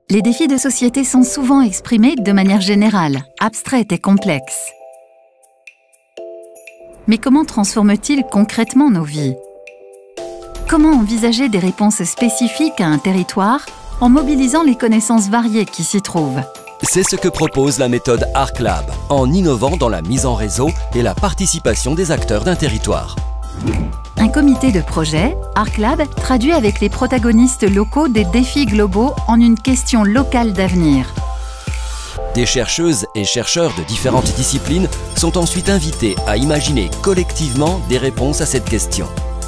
Les défis de société sont souvent exprimés de manière générale, abstraite et complexe. Mais comment transforment-ils concrètement nos vies? Comment envisager des réponses spécifiques à un territoire en mobilisant les connaissances variées qui s'y trouvent? C'est ce que propose la méthode ArcLab, en innovant dans la mise en réseau et la participation des acteurs d'un territoire. Un comité de projet, ArcLab, traduit avec les protagonistes locaux des défis globaux en une question locale d'avenir. Des chercheuses et chercheurs de différentes disciplines sont ensuite invités à imaginer collectivement des réponses à cette question.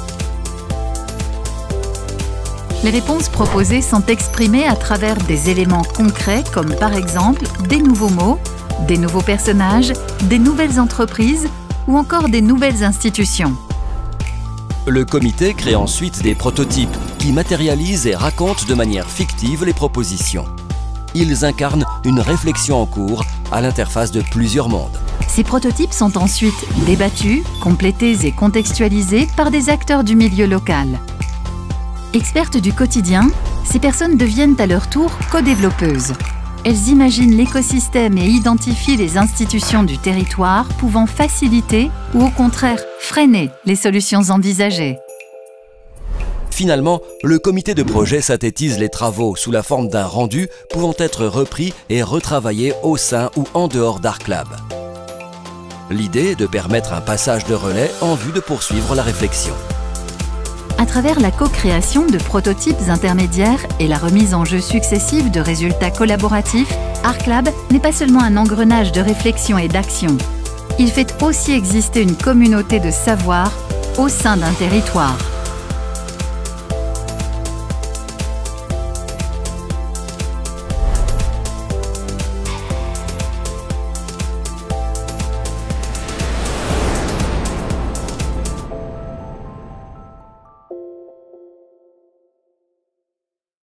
Les réponses proposées sont exprimées à travers des éléments concrets comme par exemple des nouveaux mots, des nouveaux personnages, des nouvelles entreprises ou encore des nouvelles institutions. Le comité crée ensuite des prototypes qui matérialisent et racontent de manière fictive les propositions. Ils incarnent une réflexion en cours à l'interface de plusieurs mondes. Ces prototypes sont ensuite débattus, complétés et contextualisés par des acteurs du milieu local. Expertes du quotidien, ces personnes deviennent à leur tour co-développeuses. Elles imaginent l'écosystème et identifient les institutions du territoire pouvant faciliter ou au contraire freiner les solutions envisagées. Finalement, le comité de projet synthétise les travaux sous la forme d'un rendu pouvant être repris et retravaillé au sein ou en dehors d'ArcLab. L'idée est de permettre un passage de relais en vue de poursuivre la réflexion. À travers la co-création de prototypes intermédiaires et la remise en jeu successive de résultats collaboratifs, ArcLab n'est pas seulement un engrenage de réflexion et d'action. Il fait aussi exister une communauté de savoir au sein d'un territoire.